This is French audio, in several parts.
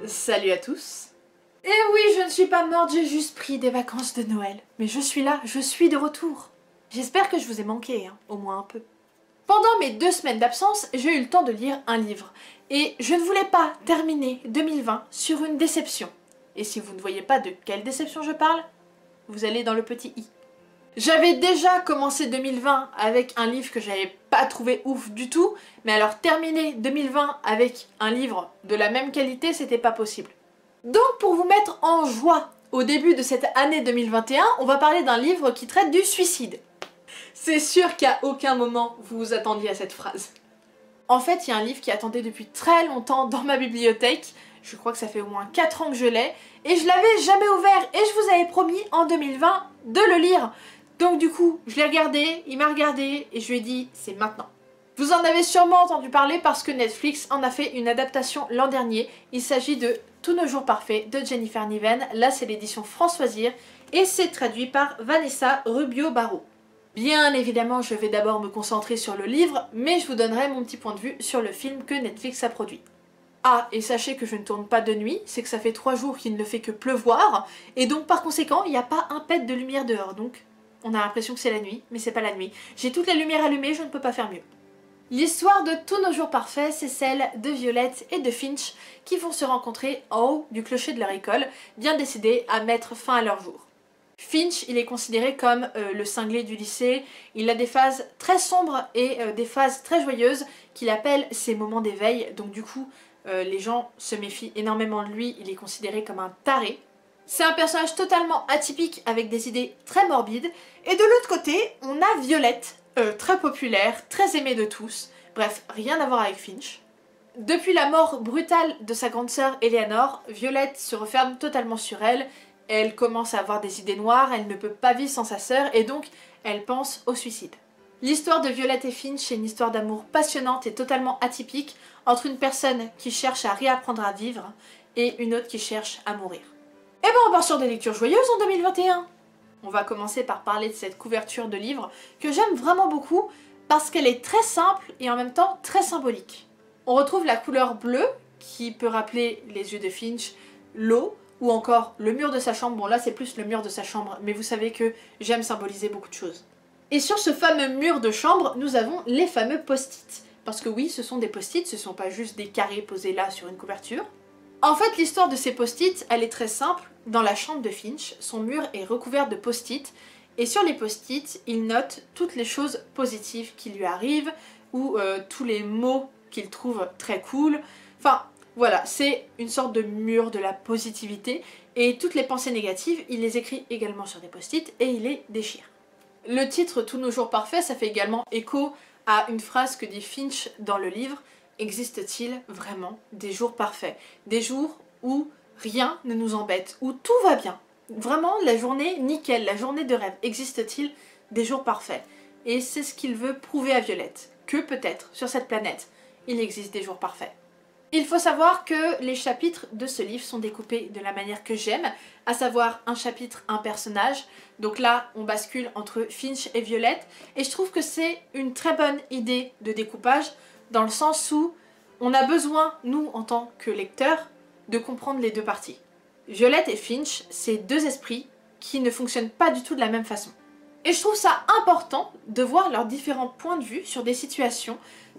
Salut à tous. Et oui, je ne suis pas morte, j'ai juste pris des vacances de Noël. Mais je suis là, je suis de retour. J'espère que je vous ai manqué, hein, au moins un peu. Pendant mes 2 semaines d'absence, j'ai eu le temps de lire un livre. Et je ne voulais pas terminer 2020 sur une déception. Et si vous ne voyez pas de quelle déception je parle, vous allez dans le petit i. J'avais déjà commencé 2020 avec un livre que j'avais pas trouvé ouf du tout, mais alors terminer 2020 avec un livre de la même qualité, c'était pas possible. Donc pour vous mettre en joie au début de cette année 2021, on va parler d'un livre qui traite du suicide. C'est sûr qu'à aucun moment vous vous attendiez à cette phrase. En fait, il y a un livre qui attendait depuis très longtemps dans ma bibliothèque, je crois que ça fait au moins 4 ans que je l'ai, et je l'avais jamais ouvert, et je vous avais promis en 2020 de le lire. Donc du coup, je l'ai regardé, il m'a regardé, et je lui ai dit, c'est maintenant. Vous en avez sûrement entendu parler parce que Netflix en a fait une adaptation l'an dernier. Il s'agit de Tous nos jours parfaits de Jennifer Niven. Là, c'est l'édition Françoisir, et c'est traduit par Vanessa Rubio-Barrault. Bien évidemment, je vais d'abord me concentrer sur le livre, mais je vous donnerai mon petit point de vue sur le film que Netflix a produit. Ah, et sachez que je ne tourne pas de nuit, c'est que ça fait 3 jours qu'il ne fait que pleuvoir, et donc par conséquent, il n'y a pas un pet de lumière dehors, donc on a l'impression que c'est la nuit, mais c'est pas la nuit. J'ai toutes les lumières allumées, je ne peux pas faire mieux. L'histoire de Tous nos jours parfaits, c'est celle de Violette et de Finch qui vont se rencontrer en haut du clocher de leur école, bien décidés à mettre fin à leur jour. Finch, il est considéré comme le cinglé du lycée, il a des phases très sombres et des phases très joyeuses qu'il appelle ses moments d'éveil, donc du coup les gens se méfient énormément de lui, il est considéré comme un taré. C'est un personnage totalement atypique avec des idées très morbides, et de l'autre côté on a Violette, très populaire, très aimée de tous, bref, rien à voir avec Finch. Depuis la mort brutale de sa grande sœur Eleanor, Violette se referme totalement sur elle, elle commence à avoir des idées noires, elle ne peut pas vivre sans sa sœur et donc elle pense au suicide. L'histoire de Violette et Finch est une histoire d'amour passionnante et totalement atypique entre une personne qui cherche à réapprendre à vivre et une autre qui cherche à mourir. Et ben on part sur des lectures joyeuses en 2021. On va commencer par parler de cette couverture de livre que j'aime vraiment beaucoup parce qu'elle est très simple et en même temps très symbolique. On retrouve la couleur bleue qui peut rappeler les yeux de Finch, l'eau ou encore le mur de sa chambre. Bon là c'est plus le mur de sa chambre, mais vous savez que j'aime symboliser beaucoup de choses. Et sur ce fameux mur de chambre, nous avons les fameux post-it. Parce que oui, ce sont des post-it, ce ne sont pas juste des carrés posés là sur une couverture. En fait, l'histoire de ces post-it, elle est très simple. Dans la chambre de Finch, son mur est recouvert de post-it, et sur les post-it, il note toutes les choses positives qui lui arrivent, ou tous les mots qu'il trouve très cool. Enfin, voilà, c'est une sorte de mur de la positivité, et toutes les pensées négatives, il les écrit également sur des post-it, et il les déchire. Le titre Tous nos jours parfaits, ça fait également écho à une phrase que dit Finch dans le livre. Existe-t-il vraiment des jours parfaits? Des jours où rien ne nous embête, où tout va bien? Vraiment, la journée nickel, la journée de rêve. Existe-t-il des jours parfaits? Et c'est ce qu'il veut prouver à Violette, que peut-être, sur cette planète, il existe des jours parfaits. Il faut savoir que les chapitres de ce livre sont découpés de la manière que j'aime, à savoir un chapitre, un personnage. Donc là, on bascule entre Finch et Violette, et je trouve que c'est une très bonne idée de découpage, dans le sens où on a besoin, nous, en tant que lecteurs, de comprendre les deux parties. Violette et Finch, c'est deux esprits qui ne fonctionnent pas du tout de la même façon. Et je trouve ça important de voir leurs différents points de vue sur des situations,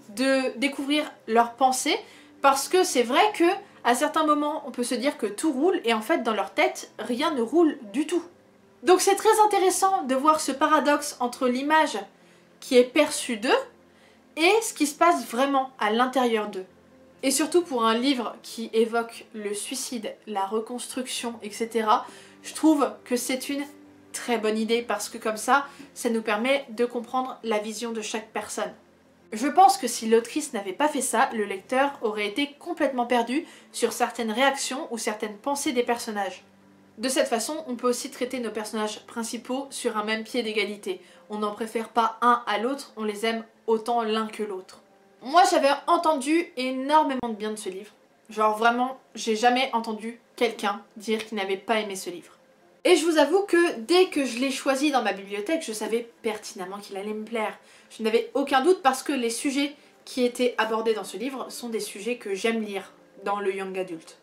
de découvrir leurs pensées, parce que c'est vrai que à certains moments, on peut se dire que tout roule, et en fait, dans leur tête, rien ne roule du tout. Donc c'est très intéressant de voir ce paradoxe entre l'image qui est perçue d'eux, et ce qui se passe vraiment à l'intérieur d'eux. Et surtout pour un livre qui évoque le suicide, la reconstruction, etc., je trouve que c'est une très bonne idée parce que comme ça nous permet de comprendre la vision de chaque personne. Je pense que si l'autrice n'avait pas fait ça, le lecteur aurait été complètement perdu sur certaines réactions ou certaines pensées des personnages. De cette façon, on peut aussi traiter nos personnages principaux sur un même pied d'égalité. On n'en préfère pas un à l'autre, on les aime autant l'un que l'autre. Moi j'avais entendu énormément de bien de ce livre. Genre vraiment, j'ai jamais entendu quelqu'un dire qu'il n'avait pas aimé ce livre. Et je vous avoue que dès que je l'ai choisi dans ma bibliothèque, je savais pertinemment qu'il allait me plaire. Je n'avais aucun doute parce que les sujets qui étaient abordés dans ce livre sont des sujets que j'aime lire dans le young adult.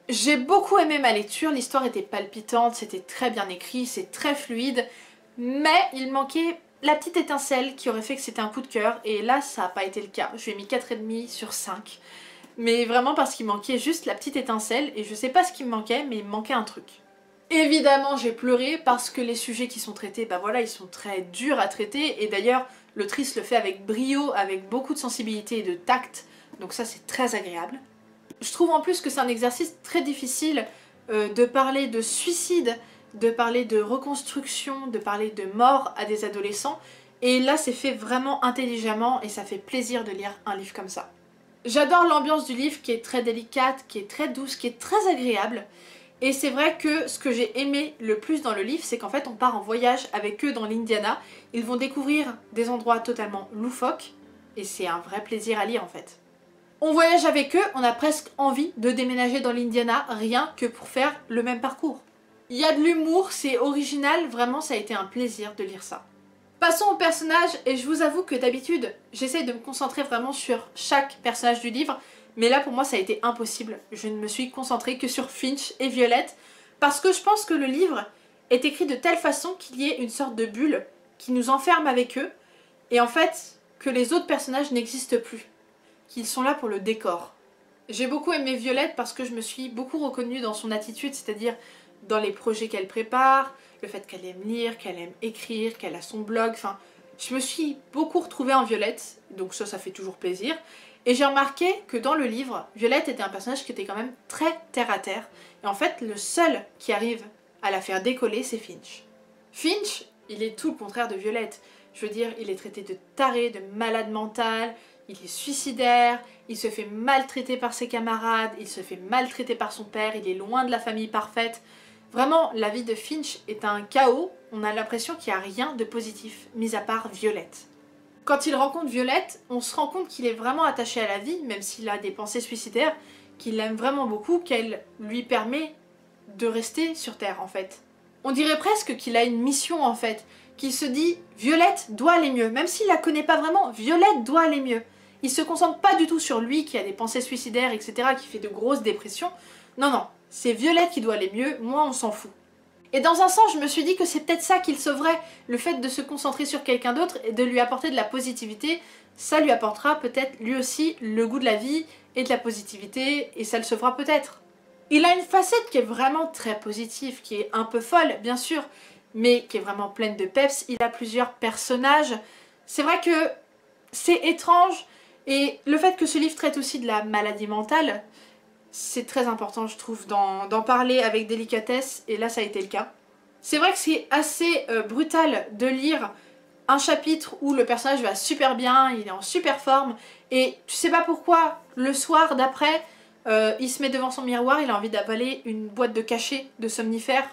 J'ai beaucoup aimé ma lecture, l'histoire était palpitante, c'était très bien écrit, c'est très fluide, mais il manquait la petite étincelle qui aurait fait que c'était un coup de cœur, et là ça n'a pas été le cas. Je lui ai mis 4,5 sur 5. Mais vraiment parce qu'il manquait juste la petite étincelle, et je sais pas ce qui me manquait, mais il me manquait un truc. Évidemment j'ai pleuré parce que les sujets qui sont traités, bah voilà, ils sont très durs à traiter, et d'ailleurs l'autrice le fait avec brio, avec beaucoup de sensibilité et de tact, donc ça c'est très agréable. Je trouve en plus que c'est un exercice très difficile de parler de suicide, de parler de reconstruction, de parler de mort à des adolescents, et là c'est fait vraiment intelligemment et ça fait plaisir de lire un livre comme ça. J'adore l'ambiance du livre qui est très délicate, qui est très douce, qui est très agréable, et c'est vrai que ce que j'ai aimé le plus dans le livre, c'est qu'en fait on part en voyage avec eux dans l'Indiana, ils vont découvrir des endroits totalement loufoques, et c'est un vrai plaisir à lire en fait. On voyage avec eux, on a presque envie de déménager dans l'Indiana, rien que pour faire le même parcours. Il y a de l'humour, c'est original, vraiment ça a été un plaisir de lire ça. Passons aux personnages, et je vous avoue que d'habitude, j'essaye de me concentrer vraiment sur chaque personnage du livre, mais là pour moi ça a été impossible. Je ne me suis concentrée que sur Finch et Violette, parce que je pense que le livre est écrit de telle façon qu'il y ait une sorte de bulle qui nous enferme avec eux, et en fait que les autres personnages n'existent plus, qu'ils sont là pour le décor. J'ai beaucoup aimé Violette parce que je me suis beaucoup reconnue dans son attitude, c'est-à-dire dans les projets qu'elle prépare, le fait qu'elle aime lire, qu'elle aime écrire, qu'elle a son blog, enfin, je me suis beaucoup retrouvée en Violette, donc ça fait toujours plaisir. Et j'ai remarqué que dans le livre, Violette était un personnage qui était quand même très terre à terre, et en fait le seul qui arrive à la faire décoller c'est Finch. Finch, il est tout le contraire de Violette, je veux dire, il est traité de taré, de malade mental, il est suicidaire, il se fait maltraiter par ses camarades, il se fait maltraiter par son père, il est loin de la famille parfaite. Vraiment, la vie de Finch est un chaos, on a l'impression qu'il n'y a rien de positif, mis à part Violette. Quand il rencontre Violette, on se rend compte qu'il est vraiment attaché à la vie, même s'il a des pensées suicidaires, qu'il l'aime vraiment beaucoup, qu'elle lui permet de rester sur Terre en fait. On dirait presque qu'il a une mission en fait, qu'il se dit Violette doit aller mieux, même s'il la connaît pas vraiment, Violette doit aller mieux. Il se concentre pas du tout sur lui qui a des pensées suicidaires, etc., qui fait de grosses dépressions. Non, non, c'est Violette qui doit aller mieux, moi on s'en fout. Et dans un sens, je me suis dit que c'est peut-être ça qu'il sauverait, le fait de se concentrer sur quelqu'un d'autre et de lui apporter de la positivité, ça lui apportera peut-être lui aussi le goût de la vie et de la positivité, et ça le sauvera peut-être. Il a une facette qui est vraiment très positive, qui est un peu folle, bien sûr, mais qui est vraiment pleine de peps. Il a plusieurs personnages. C'est vrai que c'est étrange, et le fait que ce livre traite aussi de la maladie mentale, c'est très important, je trouve, d'en parler avec délicatesse, et là ça a été le cas. C'est vrai que c'est assez brutal de lire un chapitre où le personnage va super bien, il est en super forme, et tu sais pas pourquoi, le soir d'après, il se met devant son miroir, il a envie d'avaler une boîte de cachets de somnifères.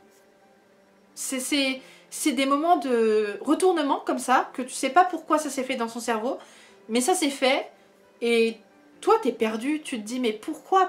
C'est des moments de retournement comme ça, que tu sais pas pourquoi ça s'est fait dans son cerveau, mais ça s'est fait, et toi t'es perdu, tu te dis mais pourquoi,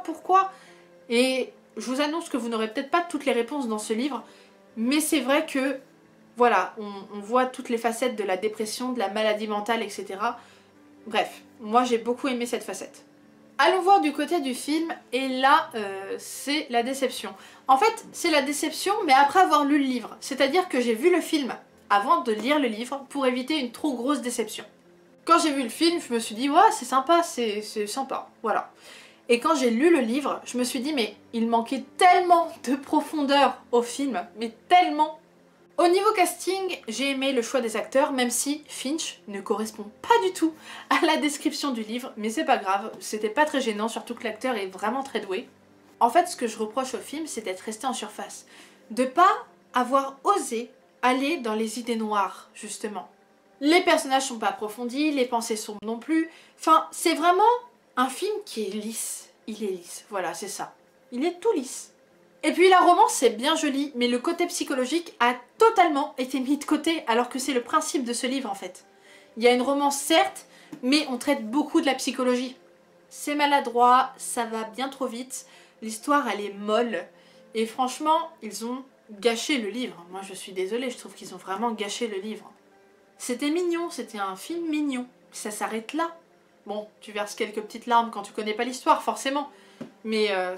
Et je vous annonce que vous n'aurez peut-être pas toutes les réponses dans ce livre, mais c'est vrai que, voilà, on voit toutes les facettes de la dépression, de la maladie mentale, etc. Bref, moi j'ai beaucoup aimé cette facette. Allons voir du côté du film, et là, c'est la déception. En fait, c'est la déception, mais après avoir lu le livre. C'est-à-dire que j'ai vu le film avant de lire le livre pour éviter une trop grosse déception. Quand j'ai vu le film, je me suis dit, ouais, c'est sympa, c'est sympa, voilà. Et quand j'ai lu le livre, je me suis dit, mais il manquait tellement de profondeur au film, mais tellement. Au niveau casting, j'ai aimé le choix des acteurs, même si Finch ne correspond pas du tout à la description du livre, mais c'est pas grave, c'était pas très gênant, surtout que l'acteur est vraiment très doué. En fait, ce que je reproche au film, c'est d'être resté en surface, de pas avoir osé aller dans les idées noires, justement. Les personnages sont pas approfondis, les pensées sombres non plus, enfin, c'est vraiment un film qui est lisse. Il est lisse, voilà, c'est ça. Il est tout lisse. Et puis la romance c'est bien joli, mais le côté psychologique a totalement été mis de côté alors que c'est le principe de ce livre en fait. Il y a une romance certes, mais on traite beaucoup de la psychologie. C'est maladroit, ça va bien trop vite, l'histoire elle est molle, et franchement ils ont gâché le livre. Moi je suis désolée, je trouve qu'ils ont vraiment gâché le livre. C'était mignon, c'était un film mignon, ça s'arrête là. Bon, tu verses quelques petites larmes quand tu connais pas l'histoire forcément, mais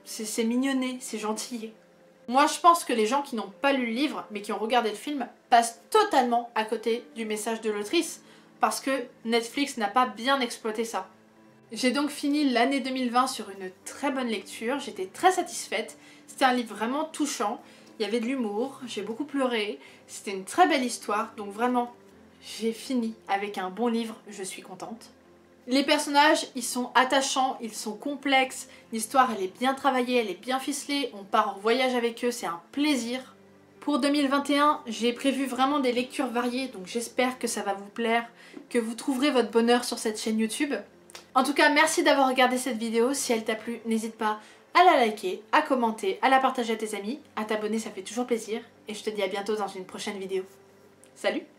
c'est mignonné, c'est gentil. Moi je pense que les gens qui n'ont pas lu le livre mais qui ont regardé le film passent totalement à côté du message de l'autrice parce que Netflix n'a pas bien exploité ça. J'ai donc fini l'année 2020 sur une très bonne lecture, j'étais très satisfaite, c'était un livre vraiment touchant, il y avait de l'humour, j'ai beaucoup pleuré, c'était une très belle histoire, donc vraiment j'ai fini avec un bon livre, je suis contente. Les personnages, ils sont attachants, ils sont complexes, l'histoire elle est bien travaillée, elle est bien ficelée, on part en voyage avec eux, c'est un plaisir. Pour 2021, j'ai prévu vraiment des lectures variées, donc j'espère que ça va vous plaire, que vous trouverez votre bonheur sur cette chaîne YouTube. En tout cas, merci d'avoir regardé cette vidéo, si elle t'a plu, n'hésite pas à la liker, à commenter, à la partager à tes amis, à t'abonner, ça fait toujours plaisir, et je te dis à bientôt dans une prochaine vidéo. Salut!